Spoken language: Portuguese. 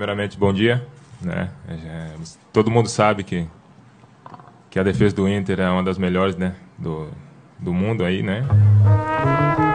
Primeiramente, bom dia. Né? Todo mundo sabe que a defesa do Inter é uma das melhores, né, do mundo aí, né?